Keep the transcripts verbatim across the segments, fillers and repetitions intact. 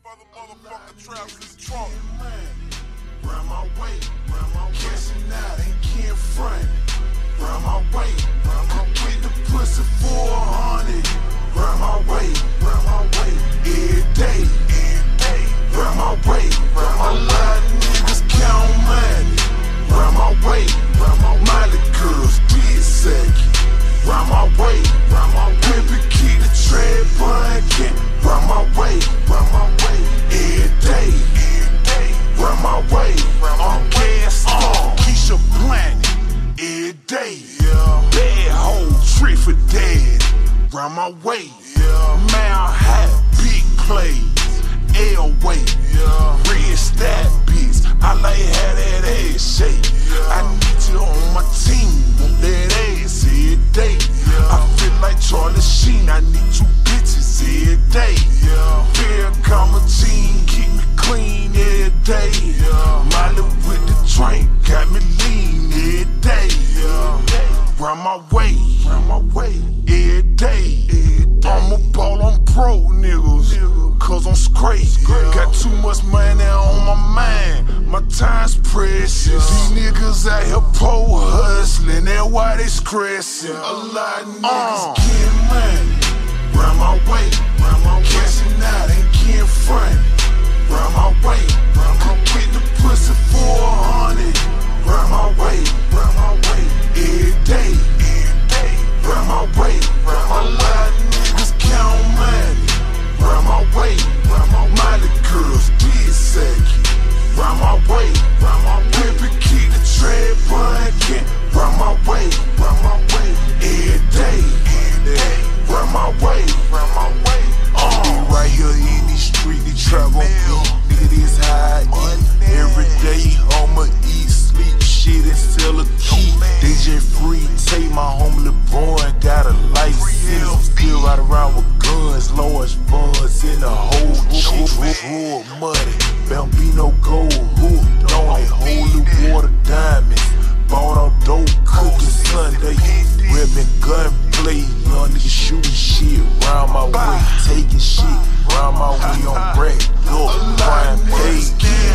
other motherfucking traps in the trunk. Round my way, cashing out, ain't can't front. Round my way, get the pussy for a hundred. Round my way, every day, round my way, a lot of niggas count money. Round my way, Miley girls, did second. Round my way, pimpin' keep the trap bunkin'. Round my way, every day, round my way, on gas on Keisha Planet, every day, bad hoe, trick for dad. Round my way, Mount High, big plays, L-way, red stat bitch. I like how that ass shake. I need you on my team, want that ass every day. I feel like Charlie Sheen, I need two bitches every day. Fair comma team, keep me clean every day. Miley with the drink, got me lean every day. Round my way, every day. I'm a ball on pro niggas, cause I'm straight. Got too much money on my mind, my time's precious. These niggas out here po hustling, that's why they stressing. A lot of niggas getting money. Round my way, cashing out, ain't can't front. Round my way, get the pussy for a hundred. Round my way, every day, round my way, a lot of niggas count money. Round my way, Miley girls, did second. Round my way, pimpin' keep the trap bunkin'. Round my way, every day, round my way, uh. Right here in these streets, they trap on beat. Nigga, this how I eat. Every day I'ma eat, sleep, shit, and sell a key. D J Free, take my homely boy, got a life sentence. Still ride around with guns, large funds in the whole drawer, muddy. Bambino gold hooked on it, holy water diamonds. Bought out dope, cooking Sunday. Ribbon gunplay, young niggas shooting shit. Round my way, taking shit. Round my way on crack, door, crime paid.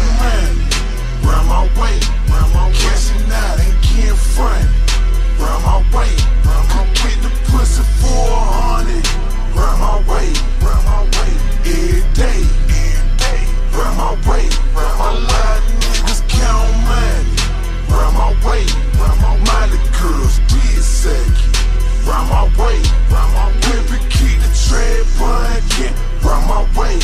Round my way, cashing out, ain't can't front. Round my way, get the pussy for a hundred. Round my way, every day, round my way, a lot of niggas count money. Round my way, Miley girls, did second. Round my way, pimpin' keep the trap bunkin'. Round my way,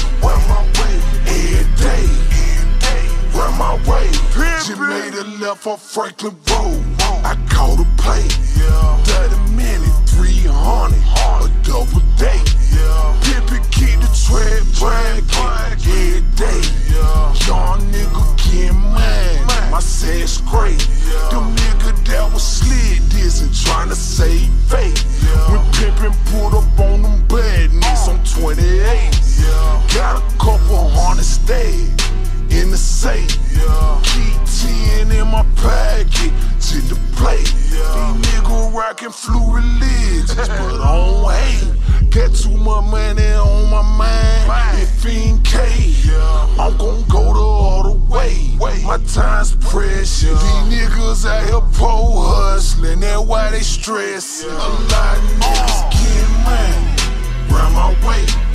every day, round my way. She made a left on Franklin Road, I caught a play. thirty minutes, three hundred, a double date. Pimpin' keep the trap bunkin' every day. Young nigga getting mine, my sash great. Them nigga that was slid this and tryna save fate. When pimpin' pulled up on them badness on twenty-eight. Got a couple hundred stay in the safe. Key ten in my pocket to the plate. These niggas rockin' flu religions, but I don't hate. Got too much money on my mind, fifteen K. I'm gon' go the other way, my time's precious. These niggas out here po hustling, that's why they stressin'. A lot of niggas getting money. Round my way,